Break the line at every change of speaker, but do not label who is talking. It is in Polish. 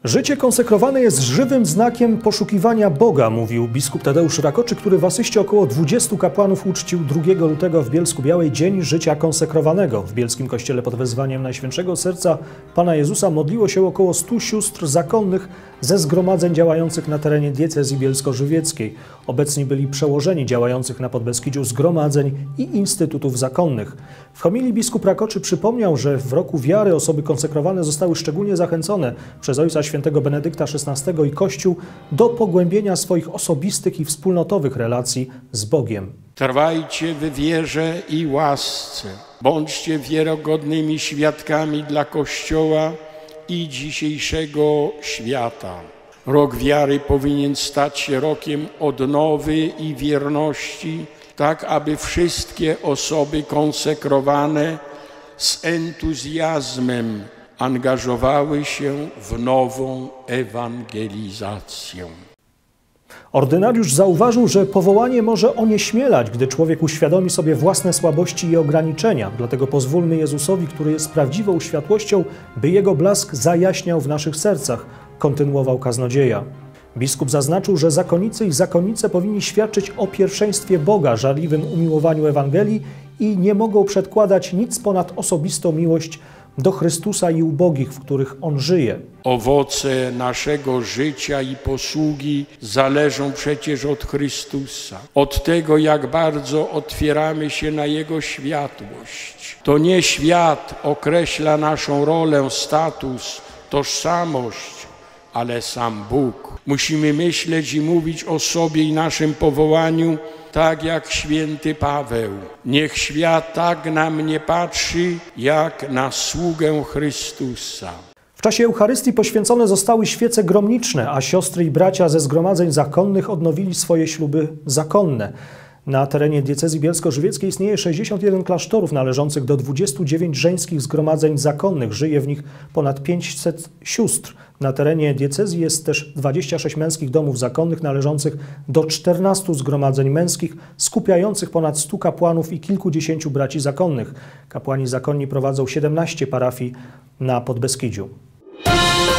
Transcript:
Życie konsekrowane jest żywym znakiem poszukiwania Boga, mówił biskup Tadeusz Rakoczy, który w asyście około 20 kapłanów uczcił 2 lutego w Bielsku-Białej Dzień Życia Konsekrowanego. W bielskim kościele pod wezwaniem Najświętszego Serca Pana Jezusa modliło się około 100 sióstr zakonnych ze zgromadzeń działających na terenie diecezji bielsko-żywieckiej. Obecni byli przełożeni działających na Podbeskidziu zgromadzeń i instytutów zakonnych. W homilii biskup Rakoczy przypomniał, że w roku wiary osoby konsekrowane zostały szczególnie zachęcone przez Ojca Świętego Benedykta XVI i Kościół do pogłębienia swoich osobistych i wspólnotowych relacji z Bogiem.
Trwajcie w wierze i łasce. Bądźcie wiarygodnymi świadkami dla Kościoła i dzisiejszego świata. Rok wiary powinien stać się rokiem odnowy i wierności, tak aby wszystkie osoby konsekrowane z entuzjazmem angażowały się w nową ewangelizację.
Ordynariusz zauważył, że powołanie może onieśmielać, gdy człowiek uświadomi sobie własne słabości i ograniczenia. Dlatego pozwólmy Jezusowi, który jest prawdziwą światłością, by Jego blask zajaśniał w naszych sercach, kontynuował kaznodzieja. Biskup zaznaczył, że zakonnicy i zakonnice powinni świadczyć o pierwszeństwie Boga, żarliwym umiłowaniu Ewangelii i nie mogą przedkładać nic ponad osobistą miłość do Chrystusa i ubogich, w których On żyje.
Owoce naszego życia i posługi zależą przecież od Chrystusa, od tego, jak bardzo otwieramy się na Jego światłość. To nie świat określa naszą rolę, status, tożsamość, ale sam Bóg. Musimy myśleć i mówić o sobie i naszym powołaniu tak jak święty Paweł. Niech świat tak na mnie patrzy, jak na sługę Chrystusa.
W czasie Eucharystii poświęcone zostały świece gromniczne, a siostry i bracia ze zgromadzeń zakonnych odnowili swoje śluby zakonne. Na terenie diecezji bielsko-żywieckiej istnieje 61 klasztorów należących do 29 żeńskich zgromadzeń zakonnych. Żyje w nich ponad 500 sióstr. Na terenie diecezji jest też 26 męskich domów zakonnych należących do 14 zgromadzeń męskich, skupiających ponad 100 kapłanów i kilkudziesięciu braci zakonnych. Kapłani zakonni prowadzą 17 parafii na Podbeskidziu.